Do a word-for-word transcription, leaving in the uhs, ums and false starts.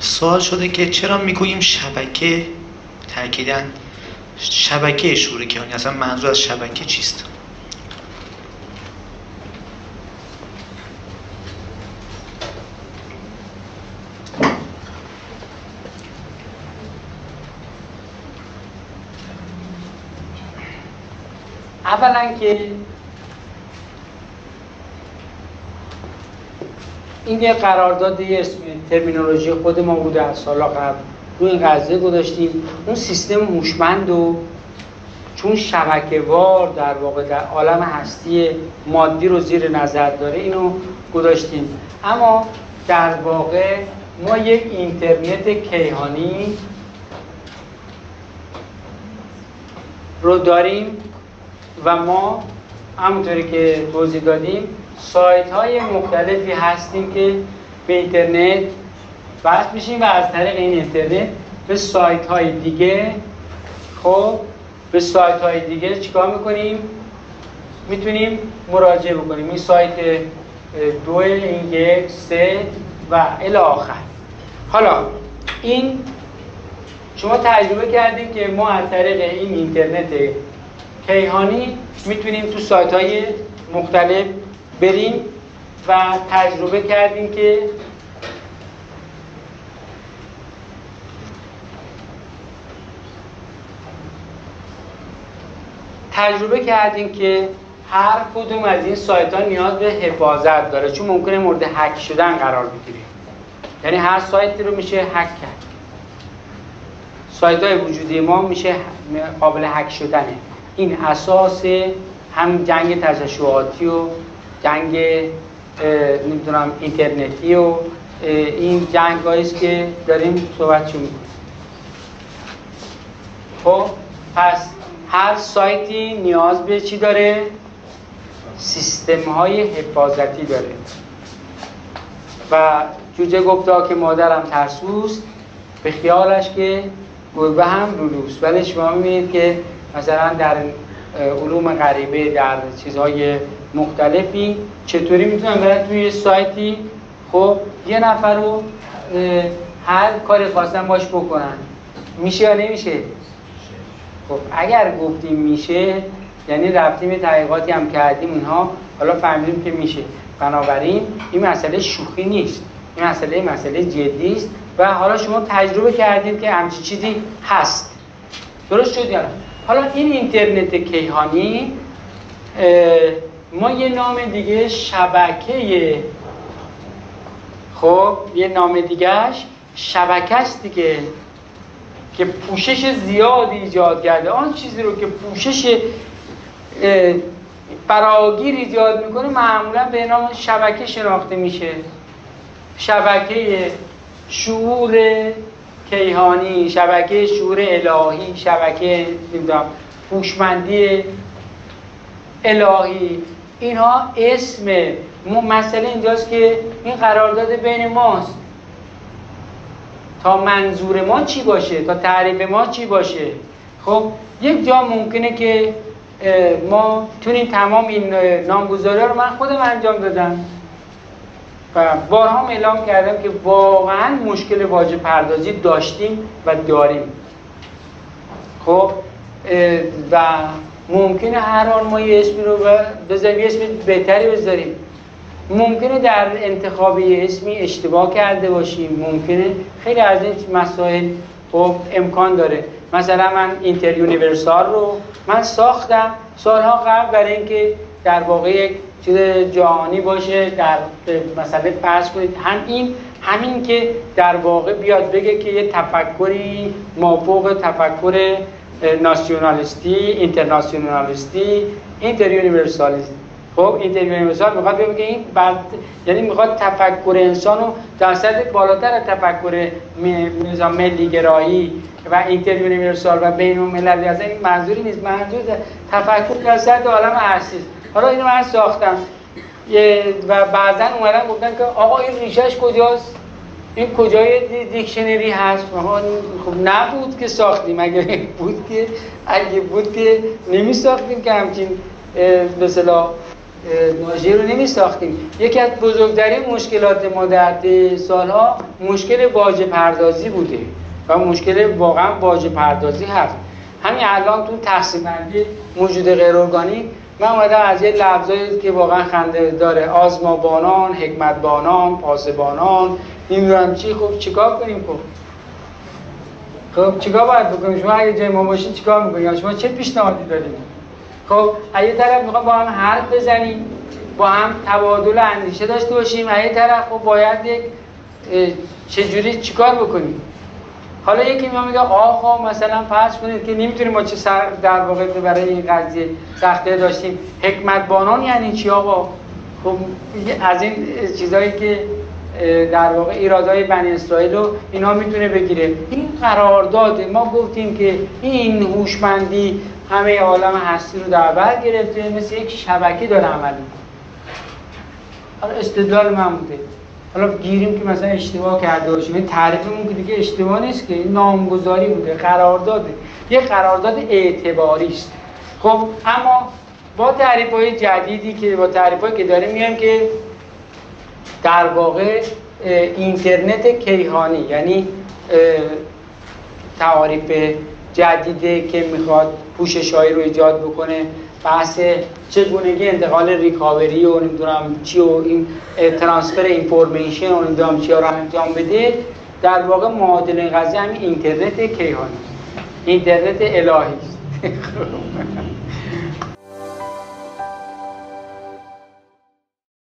سوال شده که چرا میگوییم شبکه تأکیداً شبکه شعور کیهانی، اصلا منظور از شبکه چیست؟ اولا که این یه قرارداد، یه اسم ترمینولوژی خود ما بوده از سالا قبل روی این قضیه گذاشتیم. اون سیستم هوشمند و چون شبکه وار در واقع در عالم هستی مادی رو زیر نظر داره اینو گذاشتیم. اما در واقع ما یک اینترنت کیهانی رو داریم و ما همونطوری که توضیح دادیم سایت های مختلفی هستیم که به اینترنت وصل میشیم و از طریق این اینترنت به سایت های دیگه خب به سایت های دیگه چیکار میکنیم؟ میتونیم مراجعه بکنیم. این سایت دو، این یک، سه و الی آخر. حالا این شما تجربه کردید که ما از طریق این اینترنت کیهانی میتونیم تو سایت های مختلف بریم و تجربه کردیم که تجربه کردیم که هر کدوم از این سایت ها نیاز به حفاظت داره، چون ممکنه مورد هک شدن قرار بگیره. یعنی هر سایتی رو میشه هک کرد. سایت های وجودی ما میشه قابل هک شدنه. این اساس هم جنگ تشعشعاتی و جنگ نمیدونم اینترنتی و این جنگ هاییست که داریم صحبتشو میکنیم. خب پس هر سایتی نیاز به چی داره؟ سیستم های حفاظتی داره. و جوجه گفتا که مادرم ترسوست، به خیالش که گربه هم لولوست. ولی شما میبینید که مثلا در علوم غریبه در چیزهای مختلفی چطوری میتونن برن توی سایتی خب یه نفر رو هر کاری خواستن باش بکنن. میشه یا نمیشه؟ خب اگر گفتیم میشه یعنی رفتیم یه تحقیقاتی هم کردیم اونها حالا فهمیدیم که میشه. بنابراین این مسئله شوخی نیست، این مسئله مسئله جدی است و حالا شما تجربه کردید که همچین چیزی هست. درست شد یا نه؟ حالا این اینترنت کیهانی ما یه نام دیگه شبکه، خب یه نام دیگهش شبکه است دیگه، که پوشش زیادی ایجاد کرده. آن چیزی رو که پوشش فراگیر ایجاد میکنه معمولا به نام شبکه شناخته میشه. شبکه شعور کیهانی، شبکه شعور الهی، شبکه نمیدونم هوشمندی الهی، اینها اسم. مسئله اینجاست که این قرارداد بین ماست تا منظور ما چی باشه، تا تعریف ما چی باشه. خب یک جا ممکنه که ما تونیم تمام این نامگذاری رو من خودم انجام دادم و بارها اعلام کردم که واقعا مشکل واژه پردازی داشتیم و داریم. خب و ممکنه هر آن ما یه اسمی رو بذاریم، یه اسم بهتری بذاریم. ممکنه در انتخاب یه اسمی اشتباه کرده باشیم. ممکنه خیلی از این مسائل خب امکان داره. مثلا من اینتر یونیورسال رو من ساختم سالها قبل برای اینکه در واقع یک چیز جهانی باشه. در مسئله فرض کنید هم این همین که در واقع بیاد بگه که یه تفکری مافوق تفکر ناسیونالیستی، اینترناسیونالیستی، اینتر یونیورسالیستی. خب اینتر یونیورسال میخواد بگه این بعد یعنی میخواد تفکر انسان رو در سطح بالاتر از تفکر نظام ملی گرایی و اینتر یونیورسال و بین المللی، از این منظوری نیست. منظور تفکر در سطح عالم هستی. حالا اینو من ساختم و بعضن اومدن گفتن که آقا این ریشش کجاست؟ این کجای دیکشنری هست؟ خب نبود که ساختیم. اگه بود که اگه بود که نمی ساختیم که همچین به اصطلاح ناجی رو نمی ساختیم. یکی از بزرگترین مشکلات ما در طی سالها مشکل باجه پردازی بوده و مشکل واقعا باجه پردازی هست. همین الان تو تقسیم بندی موجود غیر ارگانیک من اومدم از یه لفظایی که واقعا خنده داره، آزمابانان، حکمتبانان، پاسبانان، نمیدونم چی، خب چیکار کنیم؟ خب خب چیکار باید بکنیم؟ شما اگه جای ما باشید چیکار میکنیم؟ شما چه پیشنهادی دارید؟ خب از یه طرف میخوام با هم حرف بزنیم، با هم تبادل اندیشه داشته باشیم، از یه طرف خب باید یک چجوری چیکار بکنیم؟ حالا یکی میاد میگه آقا مثلا فرض کنید که نمیتونیم ما چه سر در واقع برای این قضیه سخته داشتیم، حکمتبانان یعنی چی آقا؟ خب از این چیزایی که در واقع ایرادهای بنی اسرائیل رو اینا میتونه بگیره. این قرارداد ما گفتیم که این هوشمندی همه عالم هستی رو در بر گرفته، مثل یک شبکه داره عمل میکنه. حالا استدلال من بوده، حالا گیریم که مثلا اشتباه کرده باشیم، این تعریفمون که دیگه اشتباه نیست که، این نامگذاری بوده، قرارداده، یه قرارداد اعتباری است. خب اما با تعریف‌های جدیدی که با تعریف‌هایی که داریم میایم که در واقع اینترنت کیهانی، یعنی تعریف جدیده که میخواد پوشش‌هایی رو ایجاد بکنه، بحث چگونگی انتقال ریکاوری و نمیدونم چی و این ترانسفر اینفورمیشن و نمیدونم چی رو انجام بده، در واقع معادل این قضیه همین اینترنت کیهانی، اینترنت الهی است.